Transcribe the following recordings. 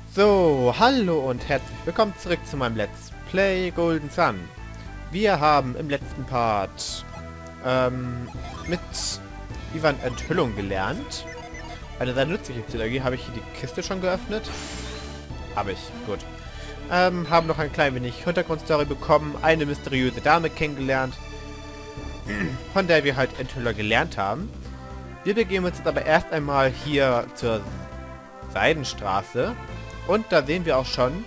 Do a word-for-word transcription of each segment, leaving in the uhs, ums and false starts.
So, hallo und herzlich willkommen zurück zu meinem Let's Play Golden Sun. Wir haben im letzten Part ähm, mit Ivan Enthüllung gelernt. Eine sehr nützliche Psychologie. Habe ich hier die Kiste schon geöffnet? Habe ich, gut. Ähm, haben noch ein klein wenig Hintergrundstory bekommen, eine mysteriöse Dame kennengelernt, von der wir halt Enthüller gelernt haben. Wir begeben uns jetzt aber erst einmal hier zur Seidenstraße. Und da sehen wir auch schon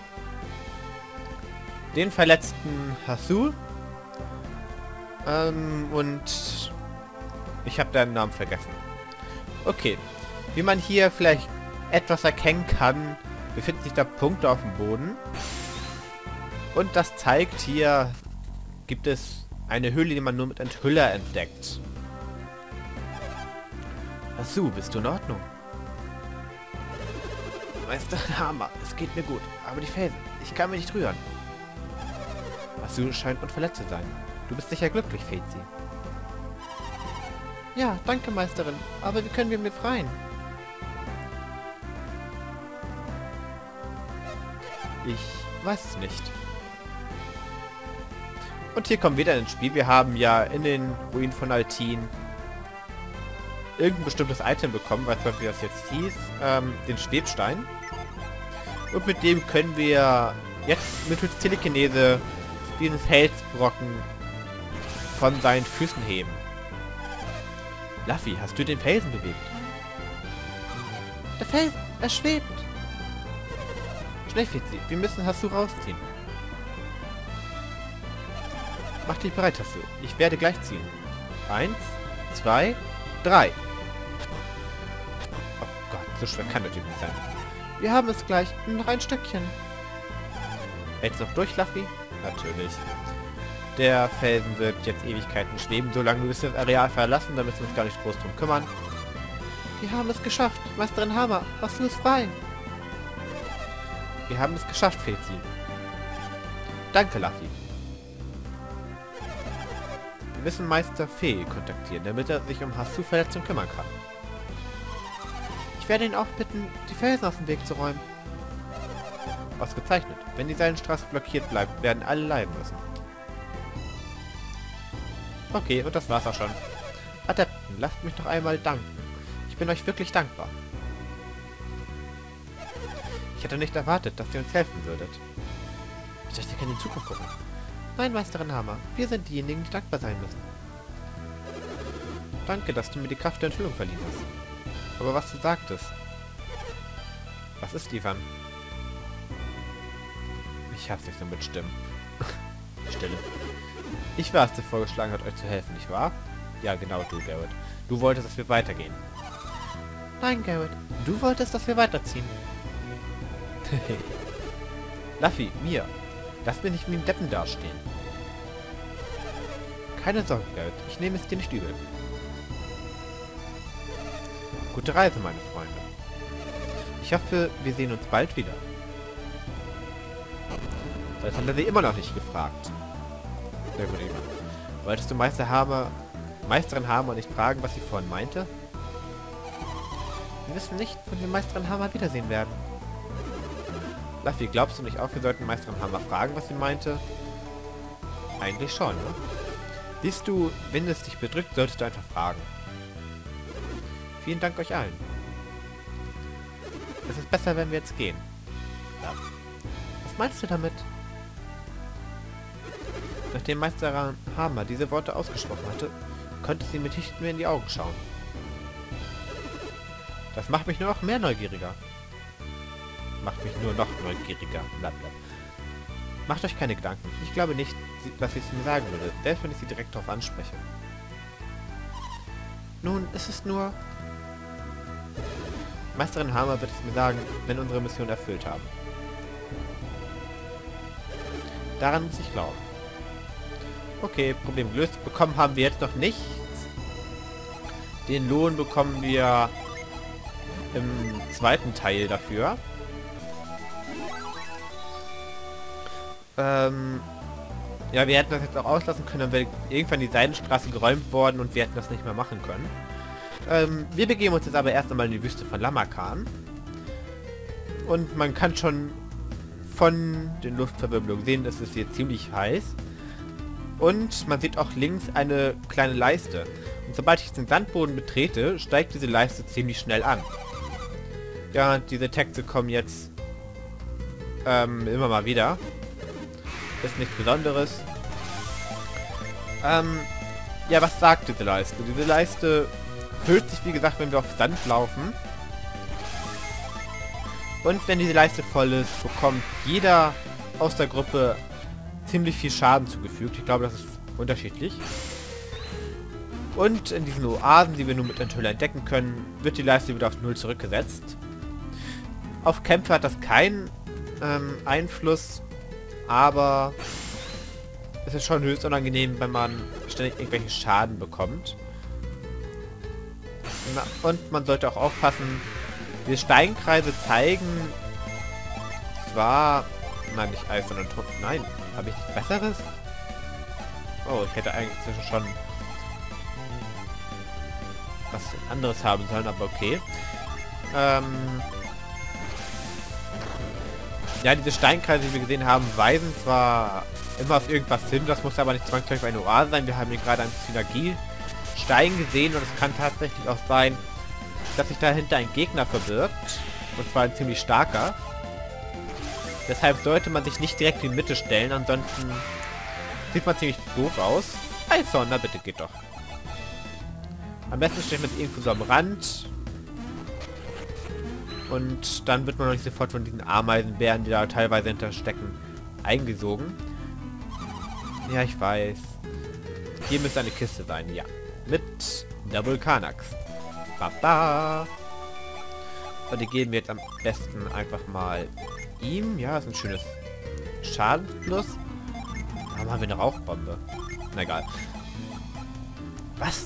den verletzten Hasu. Ähm, und ich habe deinen Namen vergessen. Okay. Wie man hier vielleicht etwas erkennen kann, befinden sich da Punkte auf dem Boden. Und das zeigt, hier gibt es eine Höhle, die man nur mit Enthüller entdeckt. Hasu, bist du in Ordnung? Meister Hammer, es geht mir gut, aber die Felsen, ich kann mich nicht rühren. Hasu scheint unverletzt zu sein. Du bist sicher glücklich, Fezi. Ja, danke, Meisterin, aber wie können wir ihn befreien? Ich weiß es nicht. Und hier kommen wir wieder ins Spiel. Wir haben ja in den Ruinen von Altin irgendein bestimmtes Item bekommen, weiß nicht, wie das jetzt hieß, ähm, den Schwebstein. Und mit dem können wir jetzt mittels Telekinese diesen Felsbrocken von seinen Füßen heben. Luffy, hast du den Felsen bewegt? Der Felsen, er schwebt. Schnell, Fitzi, wir müssen Hasu rausziehen. Mach dich bereit, Hasu. Ich werde gleich ziehen. Eins, zwei, drei. Oh Gott, so schwer kann das nicht sein. Wir haben es gleich. Noch ein Stückchen. Jetzt noch durch, Luffy? Natürlich. Der Felsen wird jetzt Ewigkeiten schweben, solange wir das Areal verlassen, da müssen wir uns gar nicht groß drum kümmern. Wir haben es geschafft. Meisterin Hammer, Hasu ist frei. Wir haben es geschafft, Fezi. Danke, Luffy. Wir müssen Meister Fee kontaktieren, damit er sich um Hasu Verletzung kümmern kann. Ich werde ihn auch bitten, die Felsen aus dem Weg zu räumen. Ausgezeichnet. Wenn die Seidenstraße blockiert bleibt, werden alle leiden müssen. Okay, und das war's auch schon. Adepten, lasst mich noch einmal danken. Ich bin euch wirklich dankbar. Ich hätte nicht erwartet, dass ihr uns helfen würdet. Ich dachte, ihr könnt in die Zukunft gucken. Nein, Meisterin Hammer, wir sind diejenigen, die dankbar sein müssen. Danke, dass du mir die Kraft der Enthüllung verliehen hast. Aber was du sagtest. Was ist, Ivan? Ich hab's nicht so mit Stimmen. Stille. Ich war es, der vorgeschlagen hat, euch zu helfen, nicht wahr? Ja, genau, du, Garrett. Du wolltest, dass wir weitergehen. Nein, Garrett. Du wolltest, dass wir weiterziehen. Luffy, mir. Lass mich nicht wie ein Deppen dastehen. Keine Sorge, Garrett. Ich nehme es dir nicht übel. Gute Reise, meine Freunde. Ich hoffe, wir sehen uns bald wieder. Das hat er sie immer noch nicht gefragt. Sehr gut, Ivan. Wolltest du Meister Hammer, Meisterin Hammer nicht fragen, was sie vorhin meinte? Wir wissen nicht, wann wir Meisterin Hammer wiedersehen werden. Luffy, glaubst du nicht auch, wir sollten Meisterin Hammer fragen, was sie meinte? Eigentlich schon, ne? Siehst du, wenn es dich bedrückt, solltest du einfach fragen. Vielen Dank euch allen. Es ist besser, wenn wir jetzt gehen. Ja. Was meinst du damit? Nachdem Meister Hammer diese Worte ausgesprochen hatte, konnte sie mir nicht mehr in die Augen schauen. Das macht mich nur noch mehr neugieriger. Macht mich nur noch neugieriger. Blablabla. Macht euch keine Gedanken. Ich glaube nicht, dass sie es mir sagen würde, selbst wenn ich sie direkt darauf anspreche. Nun, es ist nur... Meisterin Hammer wird es mir sagen, wenn unsere Mission erfüllt haben. Daran muss ich glauben. Okay, Problem gelöst. Bekommen haben wir jetzt noch nichts. Den Lohn bekommen wir im zweiten Teil dafür. Ähm, ja, wir hätten das jetzt auch auslassen können, dann wäre irgendwann die Seidenstraße geräumt worden und wir hätten das nicht mehr machen können. Ähm, wir begeben uns jetzt aber erst einmal in die Wüste von Lamakan. Und man kann schon von den Luftverwirbelungen sehen, es ist hier ziemlich heiß. Und man sieht auch links eine kleine Leiste. Und sobald ich den Sandboden betrete, steigt diese Leiste ziemlich schnell an. Ja, diese Texte kommen jetzt ähm, immer mal wieder. Ist nichts Besonderes. Ähm, ja, was sagt diese Leiste? Diese Leiste füllt sich, wie gesagt, wenn wir auf Sand laufen. Und wenn diese Leiste voll ist, bekommt jeder aus der Gruppe ziemlich viel Schaden zugefügt. Ich glaube, das ist unterschiedlich. Und in diesen Oasen, die wir nur mit Enthüller entdecken können, wird die Leiste wieder auf null zurückgesetzt. Auf Kämpfe hat das keinen ähm, Einfluss, aber es ist schon höchst unangenehm, wenn man ständig irgendwelchen Schaden bekommt. Na, und man sollte auch aufpassen, diese Steinkreise zeigen zwar... Nein, nicht Eis, sondern Ton. Nein, habe ich nichts Besseres? Oh, ich hätte eigentlich inzwischen schon was anderes haben sollen, aber okay. Ähm ja, diese Steinkreise, die wir gesehen haben, weisen zwar immer auf irgendwas hin, das muss aber nicht zwangsläufig eine Oase sein. Wir haben hier gerade einen Synergie-Stein gesehen und es kann tatsächlich auch sein, dass sich dahinter ein Gegner verbirgt. Und zwar ein ziemlich starker. Deshalb sollte man sich nicht direkt in die Mitte stellen, ansonsten sieht man ziemlich doof aus. Eishorn, na bitte, geht doch. Am besten stellt man sich irgendwo so am Rand. Und dann wird man noch nicht sofort von diesen Ameisenbären, die da teilweise hinterstecken, eingesogen. Ja, ich weiß. Hier müsste eine Kiste sein, ja. Mit der Vulkanaxt. Baba. Und die geben wir jetzt am besten einfach mal ihm. Ja, ist ein schönes Schadenplus. Warum haben wir eine Rauchbombe? Na egal. Was?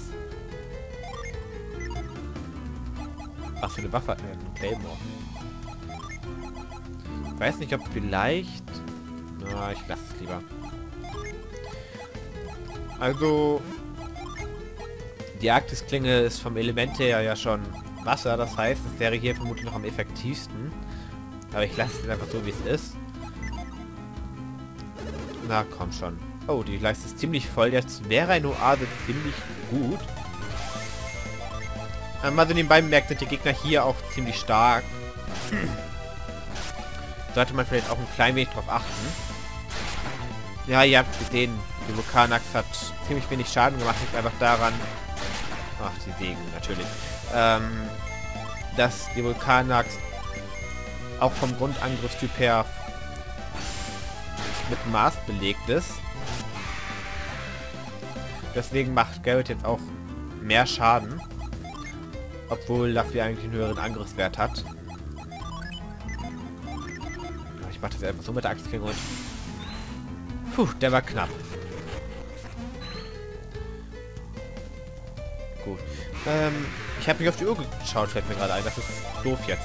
Was für eine Waffe hat er? Ein Claymore. Ich weiß nicht, ob vielleicht... Na, ich lasse es lieber. Also... Die Arktisklinge ist vom Element her ja schon Wasser. Das heißt, es wäre hier vermutlich noch am effektivsten. Aber ich lasse es einfach so, wie es ist. Na, komm schon. Oh, die Leiste ist ziemlich voll. Jetzt wäre eine Oase ziemlich gut. Ähm, also nebenbei bemerkt, sind die Gegner hier auch ziemlich stark. Sollte man vielleicht auch ein klein wenig drauf achten. Ja, ihr habt gesehen, die Vulkanaxt hat ziemlich wenig Schaden gemacht. Liegt einfach daran... Ach, die Segen, natürlich. Ähm, dass die Vulkanaxt auch vom Grundangriffstyp her mit Mars belegt ist. Deswegen macht Garrett jetzt auch mehr Schaden. Obwohl Luffy eigentlich einen höheren Angriffswert hat. Ich mache das einfach so mit der Axtklinge und... Puh, der war knapp. Gut. Ähm, ich habe nicht auf die Uhr geschaut, fällt mir gerade ein. Das ist doof jetzt.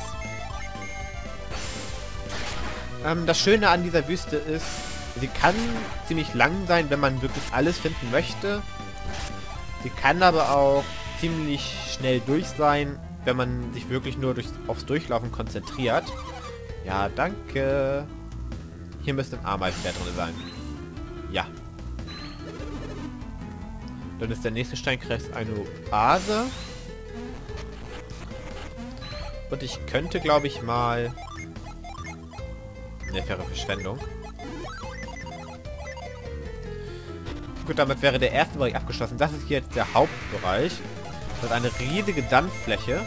Ähm, das Schöne an dieser Wüste ist, sie kann ziemlich lang sein, wenn man wirklich alles finden möchte. Sie kann aber auch ziemlich schnell durch sein, wenn man sich wirklich nur durch, aufs Durchlaufen konzentriert. Ja, danke. Hier müsste ein Ameisenbär drin sein. Ja. Dann ist der nächste Steinkreis eine Oase. Und ich könnte, glaube ich, mal... Ne, faire Verschwendung. Gut, damit wäre der erste Bereich abgeschlossen. Das ist hier jetzt der Hauptbereich. Das ist eine riesige Sandfläche.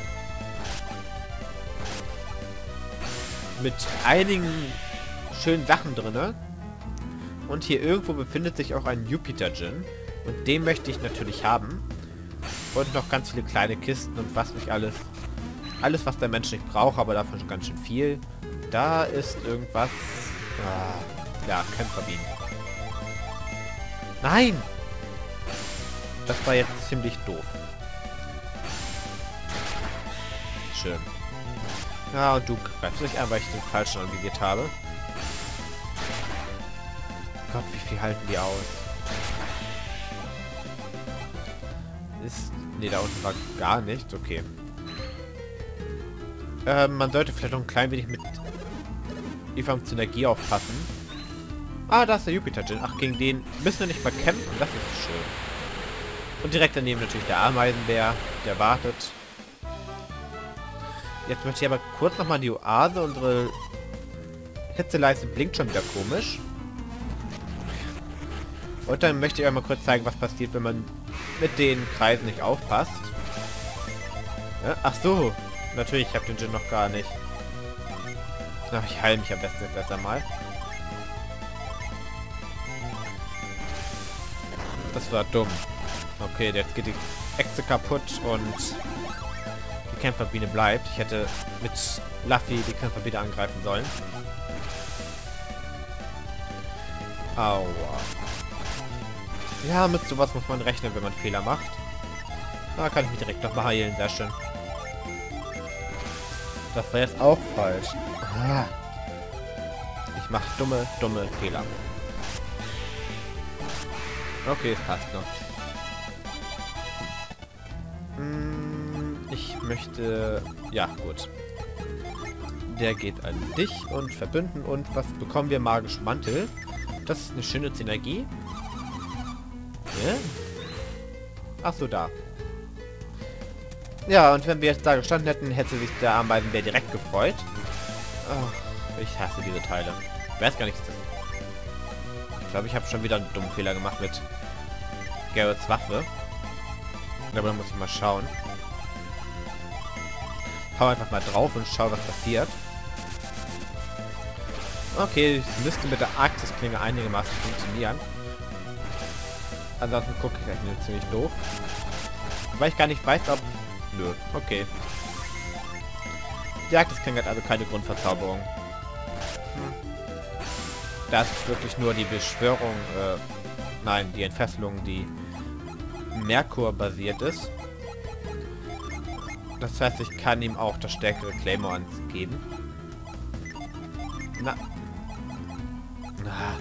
Mit einigen schönen Sachen drin. Und hier irgendwo befindet sich auch ein Jupiter-Gin. Und den möchte ich natürlich haben. Und noch ganz viele kleine Kisten und was nicht alles. Alles, was der Mensch nicht braucht, aber davon schon ganz schön viel. Da ist irgendwas... Ah, ja, Kämpferbienen. Nein! Das war jetzt ziemlich doof. Schön. Ja, und du greifst dich an, weil ich den falschen anvisiert habe. Gott, wie viel halten die aus? Ist... Ne, da unten war gar nichts. Okay. Ähm, man sollte vielleicht noch ein klein wenig mit Ivan Synergie aufpassen. Ah, da ist der Jupiter-Djinn. Ach, gegen den müssen wir nicht mal kämpfen. Das ist schön. Und direkt daneben natürlich der Ameisenbär, der wartet. Jetzt möchte ich aber kurz nochmal die Oase. Unsere Hitzeleiste blinkt schon wieder komisch. Und dann möchte ich euch mal kurz zeigen, was passiert, wenn man mit den Kreisen nicht aufpasst. Ja, ach so. Natürlich, ich habe den Djinn noch gar nicht. Ach, ich heile mich am besten besser mal. Das war dumm. Okay, jetzt geht die Echse kaputt und die Kämpferbiene bleibt. Ich hätte mit Luffy die Kämpferbiene angreifen sollen. Aua. Ja, mit sowas muss man rechnen, wenn man Fehler macht. Da kann ich mich direkt nochmal heilen. Sehr schön. Das war jetzt auch falsch. Ah. Ich mache dumme, dumme Fehler. Okay, es passt noch. Ich möchte... Ja, gut. Der geht an dich und verbünden. Und was bekommen wir? Magischen Mantel. Das ist eine schöne Synergie. Ja? Ach so, da. Ja, und wenn wir jetzt da gestanden hätten, hätte sich der Ameisenbär direkt gefreut. Oh, ich hasse diese Teile. Ich weiß gar nicht, was das ist. Ich glaube, ich habe schon wieder einen dummen Fehler gemacht mit Garretts Waffe. Aber da muss ich mal schauen. Hau einfach mal drauf und schau, was passiert. Okay, es müsste mit der Arktis-Klinge einigermaßen funktionieren. Ansonsten gucke ich gleich ziemlich doof. Weil ich gar nicht weiß, ob... Nö, okay. Die Arktis-Klinge hat also keine Grundverzauberung. Hm. Das ist wirklich nur die Beschwörung, äh, nein, die Entfesselung, die Merkur basiert ist. Das heißt, ich kann ihm auch das stärkere Claymore geben. Na. Na.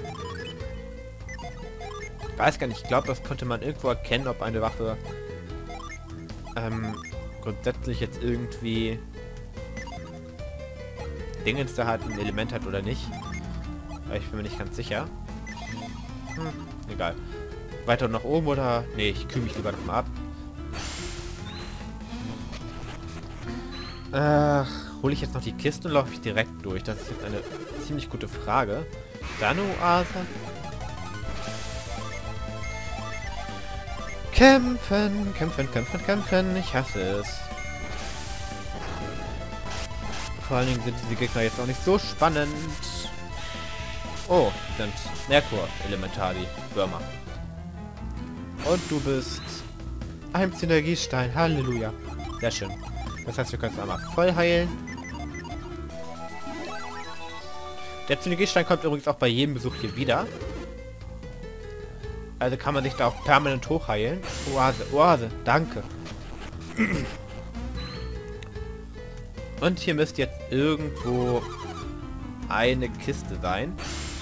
Ich weiß gar nicht, ich glaube, das konnte man irgendwo erkennen, ob eine Waffe ähm, grundsätzlich jetzt irgendwie Dingens da hat, ein Element hat oder nicht. Aber ich bin mir nicht ganz sicher. Hm, egal. Weiter nach oben oder... Nee, ich kühle mich lieber noch mal ab. Ach, hole ich jetzt noch die Kiste und laufe ich direkt durch? Das ist jetzt eine ziemlich gute Frage. Dann Oase. Kämpfen, kämpfen, kämpfen, kämpfen. Ich hasse es. Vor allen Dingen sind diese Gegner jetzt auch nicht so spannend. Oh, die sind Merkur-Elementar, die Würmer. Und du bist ein Synergiestein. Halleluja. Sehr schön. Das heißt, wir können es einmal voll heilen. Der Synergiestein kommt übrigens auch bei jedem Besuch hier wieder. Also kann man sich da auch permanent hochheilen. Oase, Oase, danke. Und hier müsste jetzt irgendwo eine Kiste sein.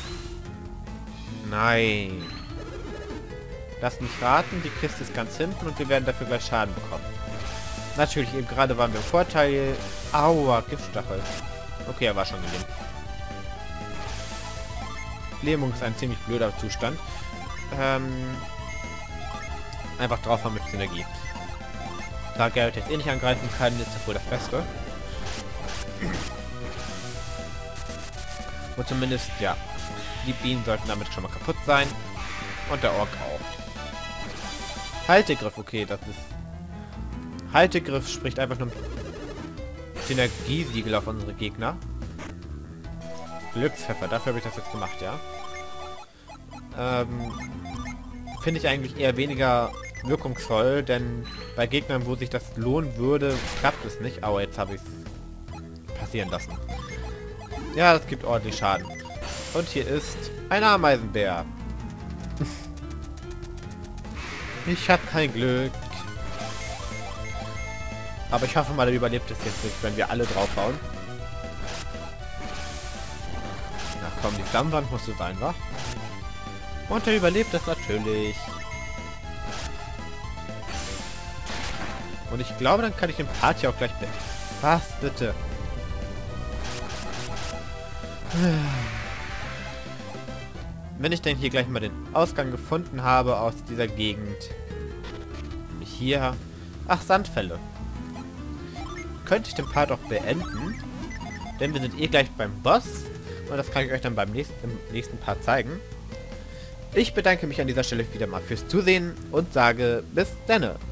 Nein. Lass mich raten, die Kiste ist ganz hinten und wir werden dafür gleich Schaden bekommen. Natürlich, eben gerade waren wir im Vorteil. Aua, Giftstachel. Okay, er war schon gelähmt. Lähmung ist ein ziemlich blöder Zustand. Ähm, einfach drauf haben mit Synergie. Da Garrett jetzt eh nicht angreifen kann, ist das wohl das Beste. Und zumindest, ja, die Bienen sollten damit schon mal kaputt sein. Und der Ork auch. Haltegriff, okay, das ist... Haltegriff spricht einfach nur Synergiesiegel auf unsere Gegner. Glückspfeffer, dafür habe ich das jetzt gemacht, ja. Ähm, finde ich eigentlich eher weniger wirkungsvoll, denn bei Gegnern, wo sich das lohnen würde, klappt es nicht. Aber jetzt habe ich es passieren lassen. Ja, das gibt ordentlich Schaden. Und hier ist ein Ameisenbär. Ich habe kein Glück. Aber ich hoffe mal, er überlebt es jetzt nicht, wenn wir alle draufhauen. Na komm, die Flammenwand musste sein, wa? Und er überlebt es natürlich. Und ich glaube, dann kann ich den Part hier auch gleich... Was, bitte? Wenn ich dann hier gleich mal den Ausgang gefunden habe aus dieser Gegend. Hier. Ach, Sandfälle. Könnte ich den Part auch beenden. Denn wir sind eh gleich beim Boss. Und das kann ich euch dann beim nächsten, im nächsten Part zeigen. Ich bedanke mich an dieser Stelle wieder mal fürs Zusehen und sage bis denne.